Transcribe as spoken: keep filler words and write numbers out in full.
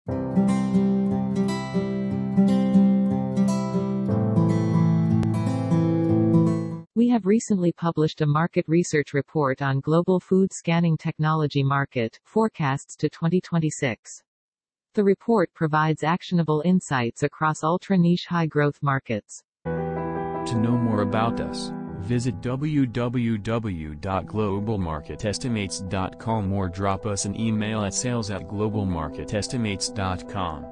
We have recently published a market research report on global food scanning technology market forecasts to twenty twenty-six. The report provides actionable insights across ultra-niche high-growth markets. To know more about us, visit w w w dot global market estimates dot com or drop us an email at sales at global market estimates dot com.